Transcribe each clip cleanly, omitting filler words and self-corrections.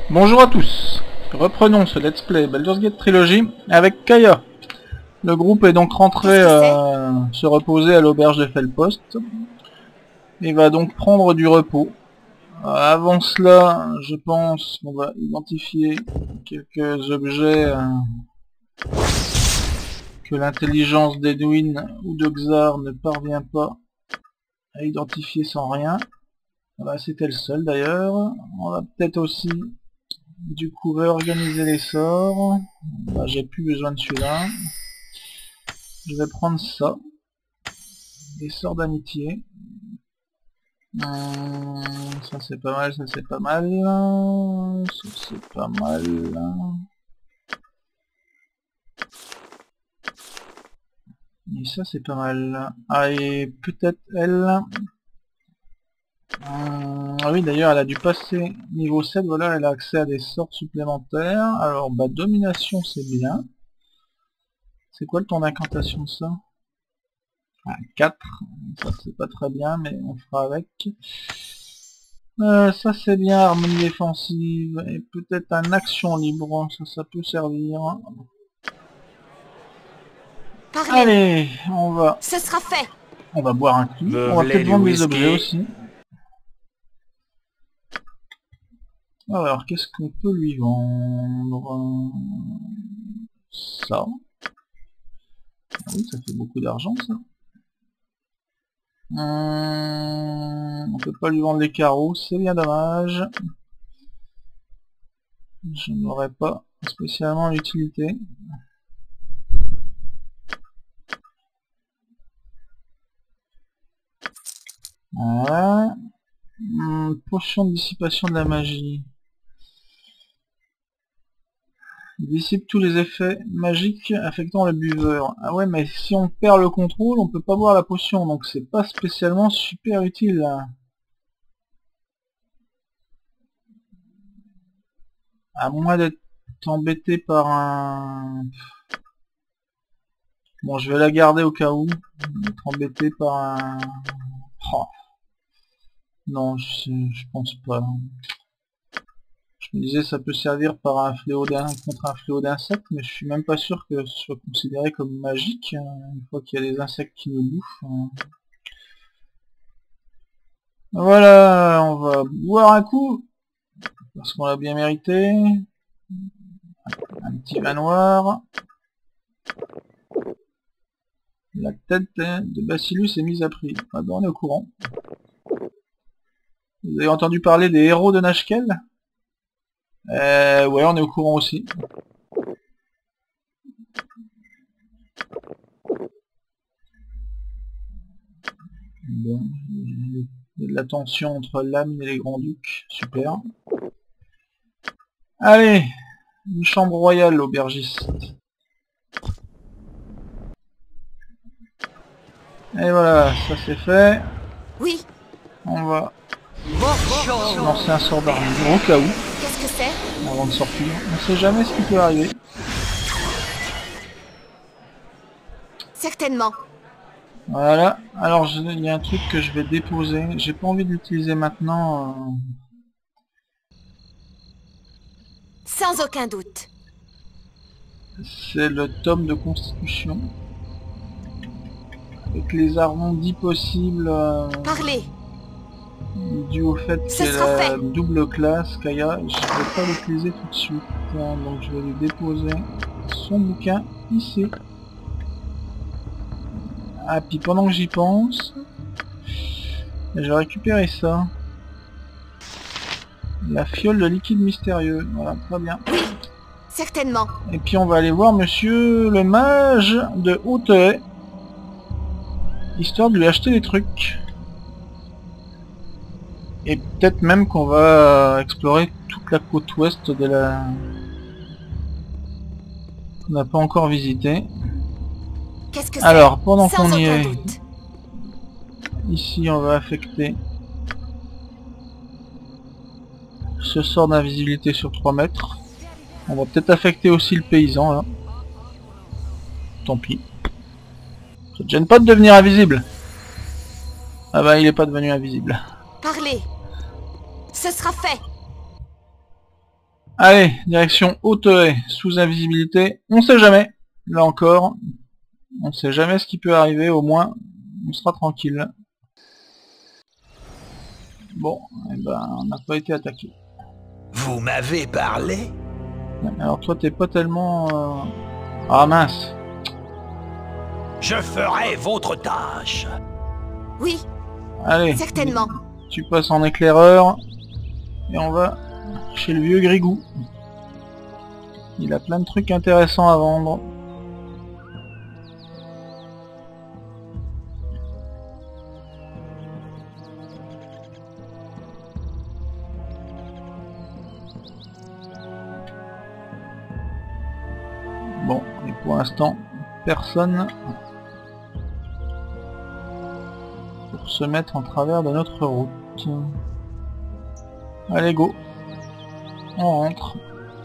Bonjour à tous, reprenons ce let's play Baldur's Gate Trilogy avec Kaya. Le groupe est donc rentré se reposer à l'auberge de Felpost. Il va donc prendre du repos. Avant cela, je pense qu'on va identifier quelques objets que l'intelligence d'Edwin ou de Xar ne parvient pas à identifier sans rien. Voilà, c'était le seul d'ailleurs. On va peut-être aussi du coup réorganiser les sorts. Bah, j'ai plus besoin de celui-là. Je vais prendre ça. Les sorts d'amitié. Ça c'est pas mal, ça c'est pas mal. Ça c'est pas mal. Et ça c'est pas mal. Ah, et peut-être elle. Ah oui, d'ailleurs elle a dû passer niveau 7, voilà, elle a accès à des sorts supplémentaires. Alors bah domination c'est bien. C'est quoi le temps d'incantation de ça? Ah, 4, ça c'est pas très bien mais on fera avec. Ça c'est bien, harmonie défensive, et peut-être un action libre, ça peut servir. Parlez. Allez, on va... Ce sera fait. On va boire un coup, on va peut-être vendre des objets aussi. Alors, qu'est-ce qu'on peut lui vendre? Ça. Ah oui, ça fait beaucoup d'argent, ça. On peut pas lui vendre les carreaux, c'est bien dommage. Je n'aurais pas spécialement l'utilité. Voilà. Potion de dissipation de la magie. Il dissipe tous les effets magiques affectant le buveur. Ah ouais, mais si on perd le contrôle, on peut pas boire la potion, donc c'est pas spécialement super utile là. À moins d'être embêté par un... Bon, je vais la garder au cas où. Être embêté par un... Oh. Non, je pense pas. Je me disais ça peut servir par un fléau contre un fléau d'insectes, mais je suis même pas sûr que ce soit considéré comme magique une fois qu'il y a des insectes qui nous bouffent. Voilà, on va boire un coup parce qu'on l'a bien mérité. Un petit vin noir. La tête de Bacillus est mise à prix. Ah ben on est au courant. Vous avez entendu parler des héros de Nashkel? Ouais, on est au courant aussi. Bon, il y a de la tension entre l'âme et les grands-ducs. Super. Allez, une chambre royale, l'aubergiste. Et voilà, ça c'est fait. Oui. On va lancer un sort d'armure au cas où. Qu'est-ce que c'est? Avant de sortir. On sait jamais ce qui peut arriver. Certainement. Voilà. Alors il y a un truc que je vais déposer. J'ai pas envie de l'utiliser maintenant. Sans aucun doute. C'est le tome de constitution. Avec les arrondis possibles. Parlez. Dû au fait Ce qu'elle sera a fait. double classe, Kaya, je ne vais pas l'utiliser tout de suite. Donc je vais lui déposer son bouquin ici. Ah, puis pendant que j'y pense, je vais récupérer ça. La fiole de liquide mystérieux. Voilà, très bien. Oui, certainement. Et puis on va aller voir monsieur le mage de Hauteuil, histoire de lui acheter des trucs. Et peut-être même qu'on va explorer toute la côte ouest de la... qu'on n'a pas encore visité. Qu'est-ce que c'est? Alors, pendant qu'on y est, doute. ici on va affecter ce sort d'invisibilité sur 3 mètres. On va peut-être affecter aussi le paysan là. Tant pis. Ça te gêne pas de devenir invisible? Ah bah il est pas devenu invisible. Parlez. Ce sera fait. Allez, direction Hauteuil, sous invisibilité. On sait jamais. Là encore, on sait jamais ce qui peut arriver. Au moins, on sera tranquille. Bon, eh ben, on n'a pas été attaqué. Vous m'avez parlé? Alors toi, t'es pas tellement... Ah mince. Je ferai votre tâche. Oui, Allez, certainement. tu passes en éclaireur. Et on va chez le vieux Grigou. Il a plein de trucs intéressants à vendre. Bon, et pour l'instant, personne pour se mettre en travers de notre route. Allez, go. On rentre.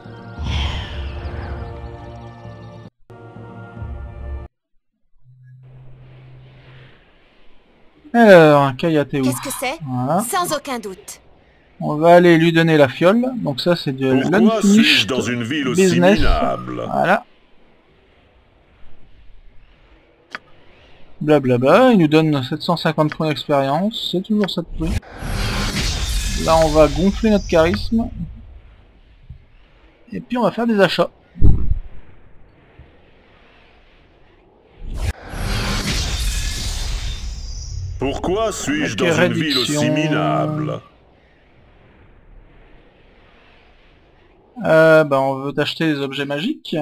Alors, Kaya, t'es où? Qu'est-ce que c'est? Voilà. Sans aucun doute. On va aller lui donner la fiole. Donc ça, c'est de Pourquoi suis-je l'unfinished dans une ville aussi business. minable? Voilà. Blablabla, il nous donne 750 points d'expérience, c'est toujours ça de prix. Là on va gonfler notre charisme. Et puis on va faire des achats. Pourquoi suis-je Ok, dans une ville réduction. aussi minable? Bah on veut t'acheter des objets magiques.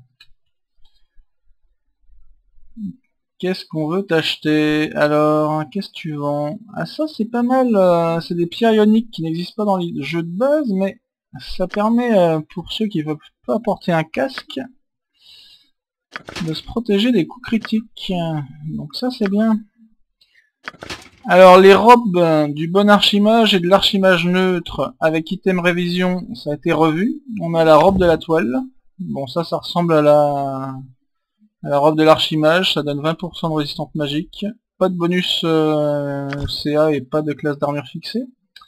Qu'est-ce qu'on veut t'acheter? Alors, qu'est-ce que tu vends? Ah ça c'est pas mal, c'est des pierres ioniques qui n'existent pas dans le jeu de base, mais ça permet pour ceux qui veulent pas porter un casque de se protéger des coups critiques. Donc ça c'est bien. Alors les robes du bon archimage et de l'archimage neutre avec item révision, ça a été revu. On a la robe de la toile. Bon ça ressemble à la robe de l'archimage, ça donne 20% de résistance magique. Pas de bonus CA et pas de classe d'armure fixée.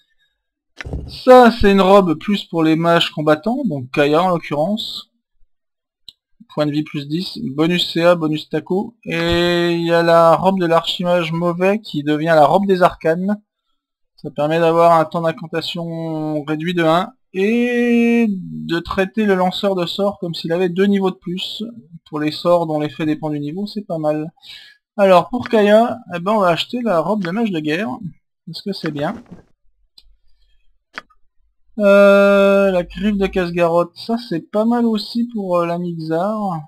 Ça c'est une robe plus pour les mages combattants, donc Kaya en l'occurrence. Point de vie plus 10, bonus CA, bonus taco. Et il y a la robe de l'archimage mauvais qui devient la robe des arcanes. Ça permet d'avoir un temps d'incantation réduit de 1 et de traiter le lanceur de sorts comme s'il avait 2 niveaux de plus. Pour les sorts dont l'effet dépend du niveau, c'est pas mal. Alors pour Kaya, eh ben, on va acheter la robe de mage de guerre, parce que c'est bien. La griffe de Casgarotte, ça c'est pas mal aussi pour la Mixar.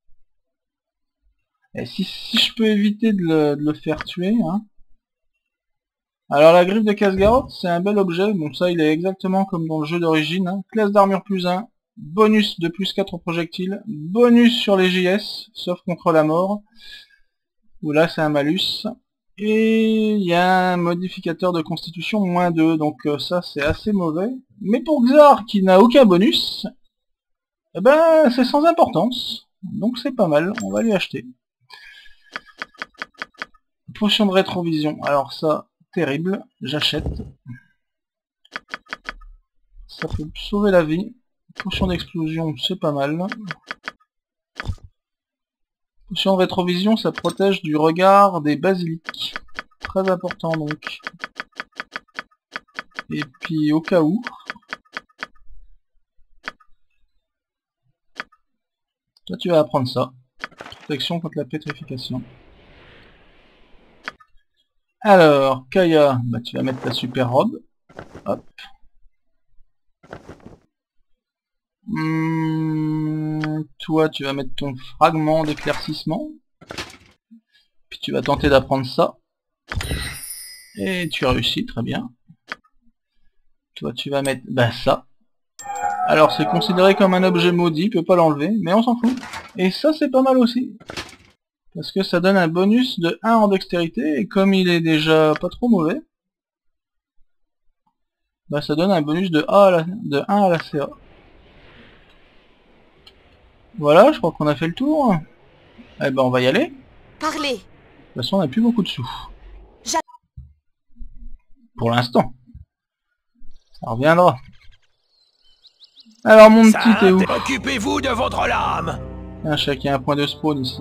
Et si je peux éviter de le faire tuer, hein. Alors la griffe de Casgarotte, c'est un bel objet, bon ça il est exactement comme dans le jeu d'origine, hein. Classe d'armure plus 1, bonus de plus 4 aux projectiles, bonus sur les JS, sauf contre la mort, où là c'est un malus. Et il y a un modificateur de constitution moins 2, donc ça c'est assez mauvais. Mais pour Xar qui n'a aucun bonus, eh ben c'est sans importance. Donc c'est pas mal, on va lui acheter. Potion de rétrovision, alors ça, terrible, j'achète. Ça peut sauver la vie. Potion d'explosion, c'est pas mal. Potion de rétrovision, ça protège du regard des basiliques. Très important donc. Et puis au cas où. Toi tu vas apprendre ça. Protection contre la pétrification. Alors, Kaya, bah, tu vas mettre ta super robe. Hop. Toi tu vas mettre ton fragment d'éclaircissement. Puis tu vas tenter d'apprendre ça. Et tu réussis, très bien. Toi tu vas mettre bah, ça. Alors c'est considéré comme un objet maudit, peut pas l'enlever, mais on s'en fout. Et ça c'est pas mal aussi. Parce que ça donne un bonus de 1 en dextérité, et comme il est déjà pas trop mauvais, bah ça donne un bonus de 1 à la CA. Voilà, je crois qu'on a fait le tour. Eh ben on va y aller. Parlez. De toute façon on n'a plus beaucoup de sous. Pour l'instant. Ça reviendra. Alors mon petit, t'es où? Occupez-vous de votre lame. Ah, je sais qu'il y a un point de spawn ici.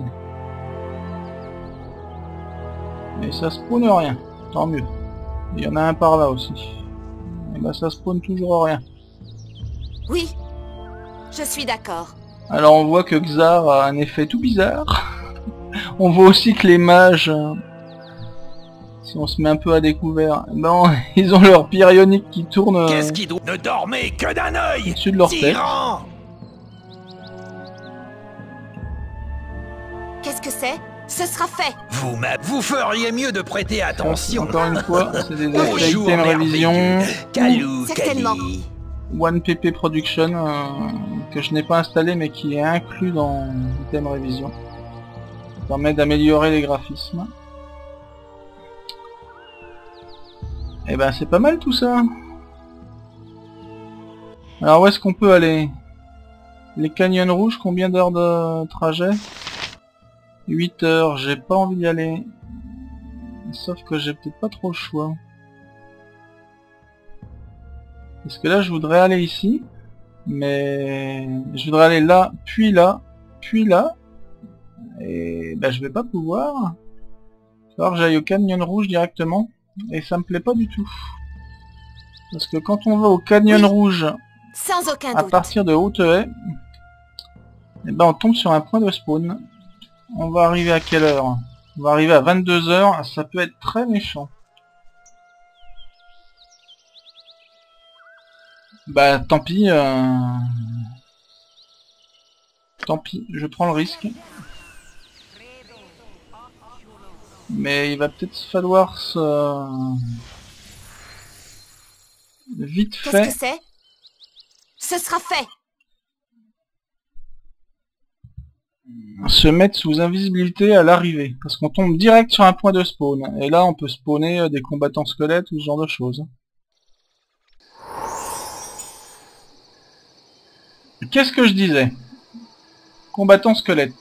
Et ça spawn rien. Tant mieux. Il y en a un par là aussi. Et bah ça spawn toujours rien. Oui, je suis d'accord. Alors on voit que Xar a un effet tout bizarre. On voit aussi que les mages, si on se met un peu à découvert, ben, ils ont leur pierre ionique qui tourne Qu'est-ce qui doit... Ne dormez que d'un œil, au-dessus de leur tête. tyran. Qu'est-ce que c'est? Ce sera fait. Vous feriez mieux de prêter attention. Encore une fois, c'est des effets Bonjour, item révision. Kalou, Certainement. Kali. One PP Production, que je n'ai pas installé mais qui est inclus dans item révision. Ça permet d'améliorer les graphismes. Et ben c'est pas mal tout ça. Alors où est-ce qu'on peut aller? Les canyons rouges, combien d'heures de trajet? 8 heures, j'ai pas envie d'y aller. Sauf que j'ai peut-être pas trop le choix. Parce que là je voudrais aller ici. Mais je voudrais aller là, puis là, puis là. Et ben je vais pas pouvoir. Il va falloir que j'aille au canyon rouge directement. Et ça me plaît pas du tout. Parce que quand on va au canyon Oui. rouge, Sans aucun à doute. partir de Haute-Haie, et ben on tombe sur un point de spawn. On va arriver à quelle heure? On va arriver à 22 heures, ça peut être très méchant. Bah tant pis, tant pis, je prends le risque. Mais il va peut-être falloir se... vite Qu'est-ce fait... que c'est? Ce sera fait. se mettre sous invisibilité à l'arrivée. Parce qu'on tombe direct sur un point de spawn. Et là on peut spawner des combattants squelettes ou ce genre de choses. Qu'est-ce que je disais? Combattants squelettes.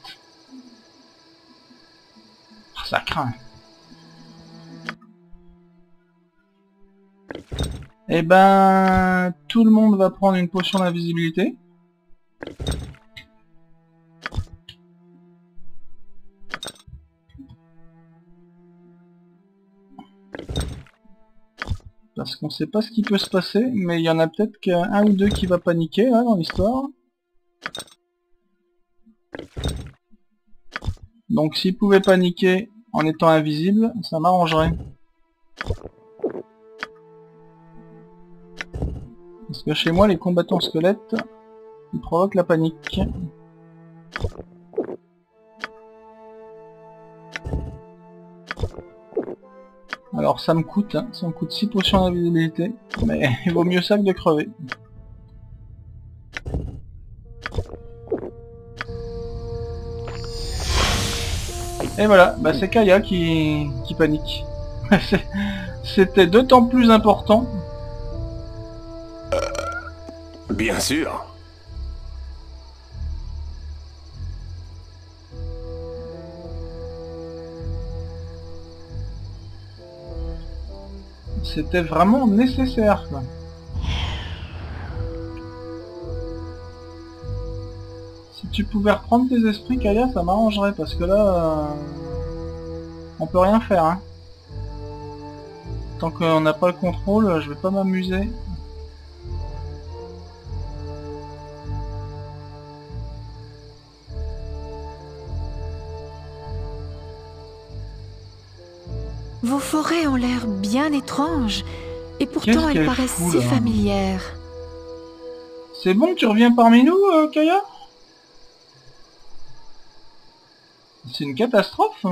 Ah, ça craint. Eh ben... tout le monde va prendre une potion d'invisibilité. Parce qu'on sait pas ce qui peut se passer, mais il y en a peut-être qu'un ou deux qui va paniquer là dans l'histoire. Donc s'ils pouvaient paniquer en étant invisibles, ça m'arrangerait. Parce que chez moi, les combattants squelettes, ils provoquent la panique. Alors ça me coûte 6 potions d'invisibilité, mais il vaut mieux ça que de crever. Et voilà, bah c'est Kaya qui panique. C'était d'autant plus important. Bien sûr. C'était vraiment nécessaire, quoi. Si tu pouvais reprendre tes esprits, Kaya, ça m'arrangerait, parce que là... on peut rien faire, hein. Tant qu'on n'a pas le contrôle, je vais pas m'amuser. Vos forêts ont l'air bien étranges, et pourtant Qu'est-ce elles qu'elle paraissent fout, si là familières. C'est bon, tu reviens parmi nous, Kaya? C'est une catastrophe.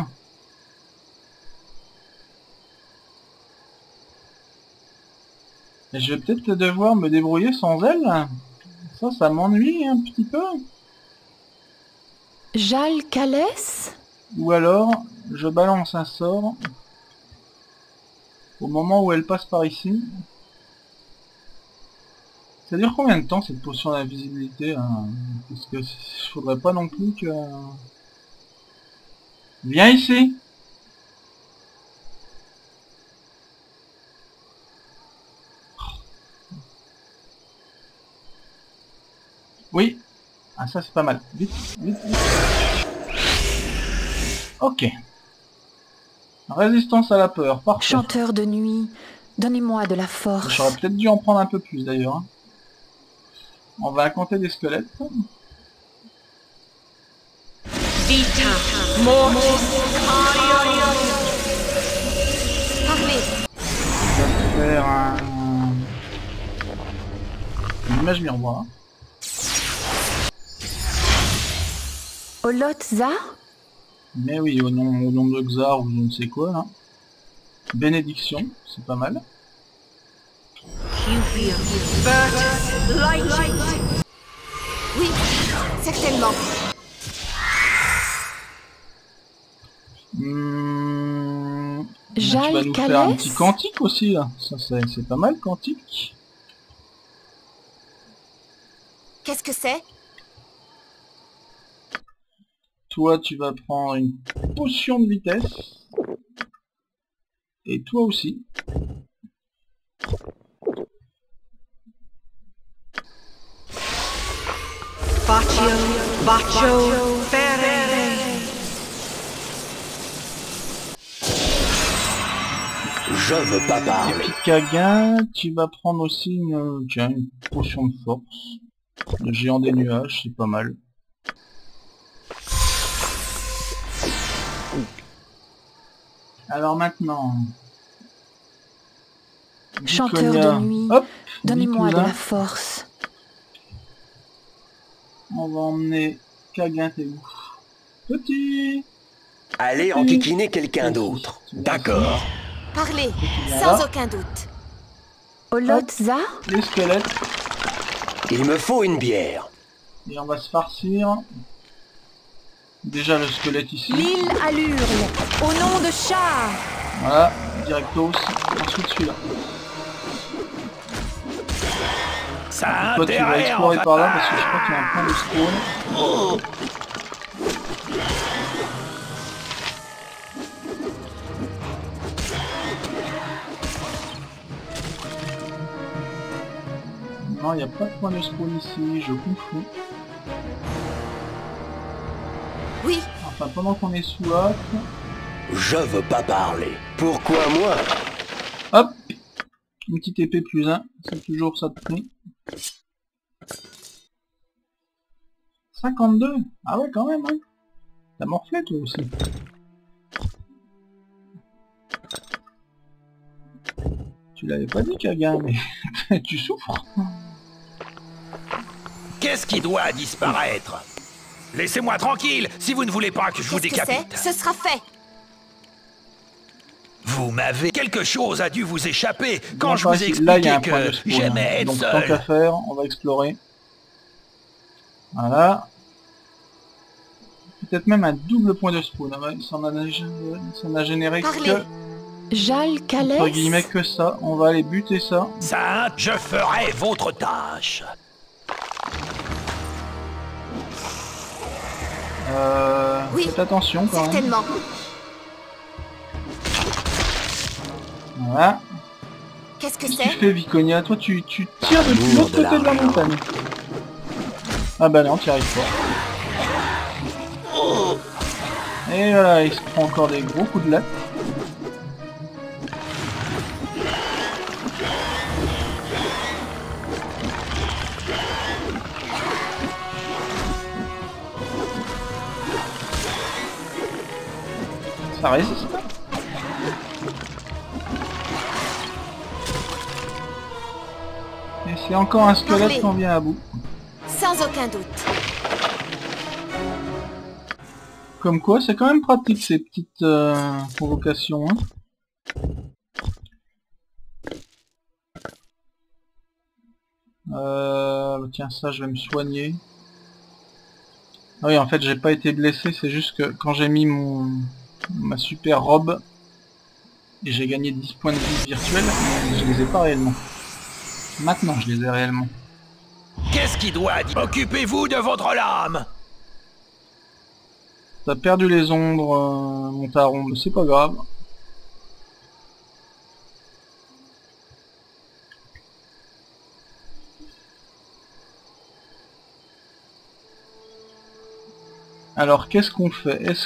Et je vais peut-être devoir me débrouiller sans elle. Ça m'ennuie un petit peu. Jal Calès? Ou alors, je balance un sort au moment où elle passe par ici. Ça dure combien de temps cette potion d'invisibilité hein? Parce que faudrait pas non plus que... Viens ici! Oui. Ah ça c'est pas mal. Vite, vite, vite. Ok. Résistance à la peur, parfait. Chanteur de nuit, donnez-moi de la force. J'aurais peut-être dû en prendre un peu plus d'ailleurs. Hein. On va compter des squelettes. Parlez. On va faire une image miroir. Olotza? Mais oui, au nom de Xar ou je ne sais quoi là. Bénédiction, c'est pas mal. Oui, certainement. Tu vas nous faire un petit Jalcalès? cantique aussi là. Ça c'est pas mal, cantique. Qu'est-ce que c'est? Toi tu vas prendre une potion de vitesse. Et toi aussi. Je veux pas Et parler. puis Kaga, tu vas prendre aussi une potion de force. Le géant des nuages, c'est pas mal. Alors maintenant... Chanteur Viconia. de nuit, Hop, donnez-moi de Vitoula. la force. On va emmener Kaga, t'es où? Petit. Allez enquiquiner quelqu'un d'autre. D'accord. Parlez, viens sans là. aucun doute. Olotza? Les squelettes. Il me faut une bière. Et on va se farcir. Déjà le squelette ici. L'île à l'Urle, au nom de Char. Voilà, directos. Ensuite celui-là. Ça a Toi tu vas intérêt, explorer enfin. par là parce que je crois qu'il y a un point de spawn. Non, il n'y a pas de point de spawn ici, je confonds. Oui, Enfin, pendant qu'on est sous hop, Je veux pas parler. Pourquoi moi? hop, une petite épée plus 1, c'est toujours ça de prix. 52. Ah ouais, quand même, hein. T'as morflé toi aussi. Tu l'avais pas dit, Kaga, mais tu souffres. Qu'est-ce qui doit disparaître? Laissez-moi tranquille si vous ne voulez pas que je vous qu'est-ce que décapite. c'est? Ce sera fait. Vous m'avez... Quelque chose a dû vous échapper quand Non, je par vous ai ici. Là, il y a expliqué un point de que spawn. j'aimais être Donc tant qu'à seul. faire, on va explorer. Voilà. Peut-être même un double point de spawn. Ah ouais, ça n'a généré Parlez. que, entre guillemets, Jalcalès? que ça. On va aller buter ça. Ça, je ferai votre tâche. Oui, Faites attention quand même. certainement. Voilà. Qu'est-ce que Qu'est-ce que tu c'est? fais, Viconia? Toi, tu tires depuis l'autre côté de la montagne. Ah bah non, tu y arrives pas. Et voilà, il se prend encore des gros coups de latte. Ça résiste. Et c'est encore un squelette Parlez. qu'on vient à bout. Sans aucun doute. Comme quoi, c'est quand même pratique ces petites convocations. Hein. Tiens, ça, je vais me soigner. Ah oui, en fait, j'ai pas été blessé, c'est juste que quand j'ai mis ma super robe, et j'ai gagné 10 points de vie virtuels, mais je les ai pas réellement. Maintenant, je les ai réellement. Qu'est-ce qui doit dire? Occupez-vous de votre lame. T'as perdu les ombres, mon taron, mais c'est pas grave. Alors qu'est-ce qu'on fait? Est-ce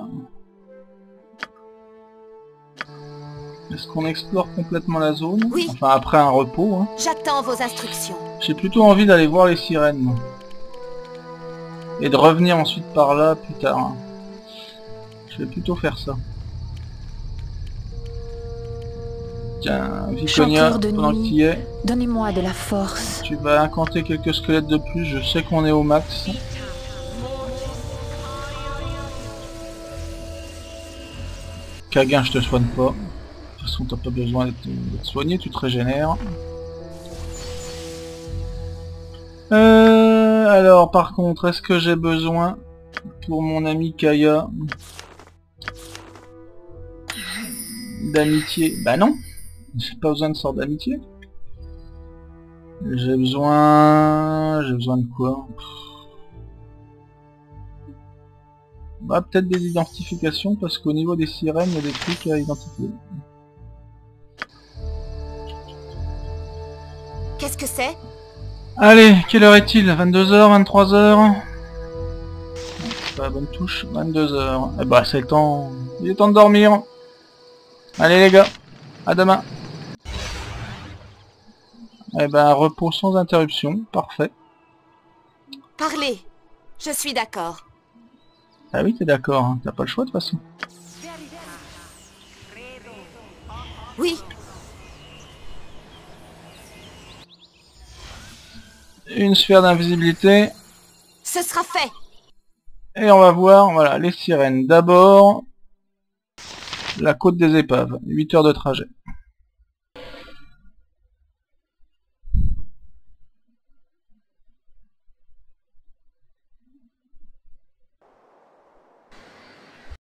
qu'on explore complètement la zone? Oui. Enfin après un repos, hein. J'attends vos instructions. J'ai plutôt envie d'aller voir les sirènes, moi. Et de revenir ensuite par là plus tard. Hein. Je vais plutôt faire ça. Tiens, Viconia, Chanteur de pendant que nuit, tu y es, donnez-moi de la force. tu vas incanter quelques squelettes de plus, je sais qu'on est au max. Kaguin, je te soigne pas. De toute façon, t'as pas besoin d'être soigné, tu te régénères. Alors, par contre, est-ce que j'ai besoin, pour mon ami Kaya, d'amitié? Bah non, j'ai pas besoin de sort d'amitié. J'ai besoin de quoi? Bah peut-être des identifications, parce qu'au niveau des sirènes, il y a des trucs à identifier. Qu'est-ce que c'est? Allez, quelle heure est-il? 22h, 23h? C'est pas la bonne touche, 22h. Eh bah c'est le temps... Il est temps de dormir. Allez les gars, à demain. Eh ben repos sans interruption, parfait. Parlez. Je suis d'accord. Ah oui, t'es d'accord, hein. T'as pas le choix de toute façon. Oui. Une sphère d'invisibilité. Ce sera fait. Et on va voir, voilà, les sirènes. D'abord, la côte des épaves, 8 heures de trajet.